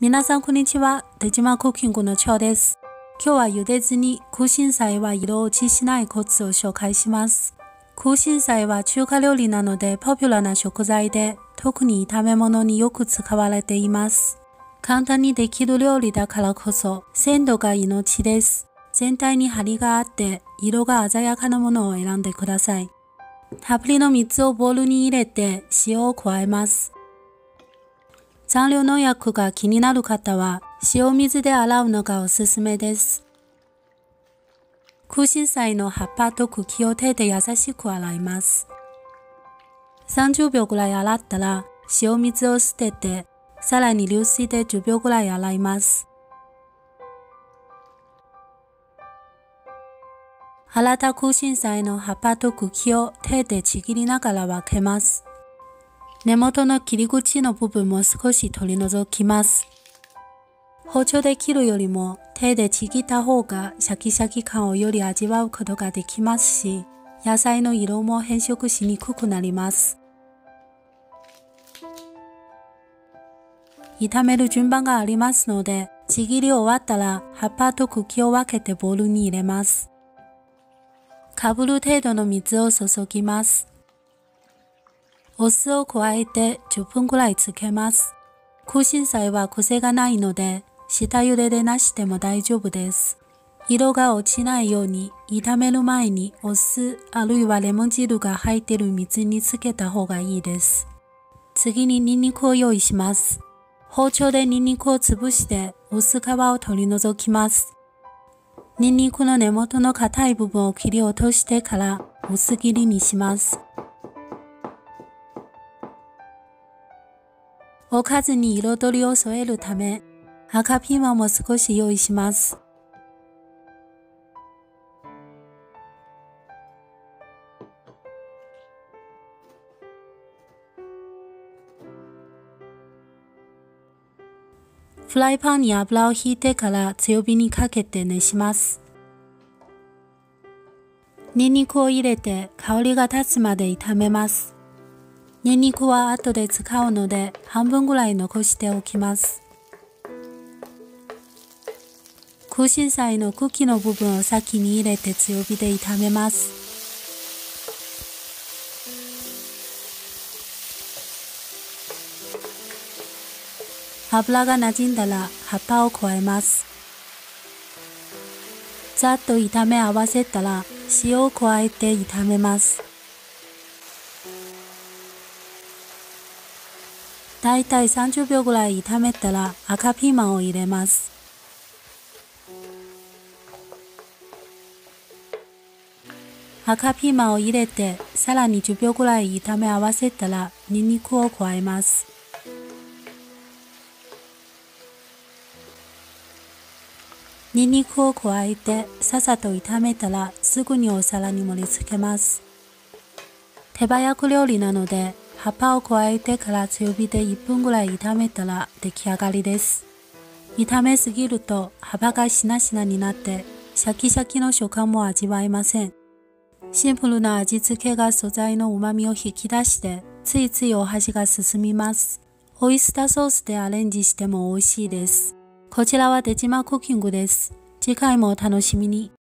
皆さんこんにちは。出島クッキングのチョウです。今日は茹でずに空心菜は色落ちしないコツを紹介します。空心菜は中華料理なのでポピュラーな食材で、特に炒め物によく使われています。簡単にできる料理だからこそ、鮮度が命です。全体に張りがあって、色が鮮やかなものを選んでください。たっぷりの水をボウルに入れて塩を加えます。残留農薬が気になる方は、塩水で洗うのがおすすめです。空心菜の葉っぱと茎を手で優しく洗います。30秒ぐらい洗ったら、塩水を捨てて、さらに流水で10秒ぐらい洗います。洗った空心菜の葉っぱと茎を手でちぎりながら分けます。根元の切り口の部分も少し取り除きます。包丁で切るよりも手でちぎった方がシャキシャキ感をより味わうことができますし、野菜の色も変色しにくくなります。炒める順番がありますので、ちぎり終わったら葉っぱと茎を分けてボウルに入れます。かぶる程度の水を注ぎます。お酢を加えて10分くらい漬けます。空心菜は癖がないので、下茹ででなしても大丈夫です。色が落ちないように炒める前にお酢あるいはレモン汁が入っている水につけた方がいいです。次にニンニクを用意します。包丁でニンニクを潰して薄皮を取り除きます。ニンニクの根元の硬い部分を切り落としてから薄切りにします。おかずに彩りを添えるため、赤ピーマンも少し用意します。フライパンに油をひいてから強火にかけて熱します。ニンニクを入れて香りが立つまで炒めます。ニンニクは後で使うので半分ぐらい残しておきます。空心菜の茎の部分を先に入れて強火で炒めます。油が馴染んだら葉っぱを加えます。ざっと炒め合わせたら塩を加えて炒めます。だいたい30秒ぐらい炒めたら赤ピーマンを入れます。赤ピーマンを入れてさらに10秒ぐらい炒め合わせたらニンニクを加えます。ニンニクを加えてささっと炒めたらすぐにお皿に盛り付けます。手早く料理なので葉っぱを加えてから強火で1分ぐらい炒めたら出来上がりです。炒めすぎると葉がしなしなになってシャキシャキの食感も味わえません。シンプルな味付けが素材の旨味を引き出してついついお箸が進みます。オイスターソースでアレンジしても美味しいです。こちらは出島クッキングです。次回もお楽しみに。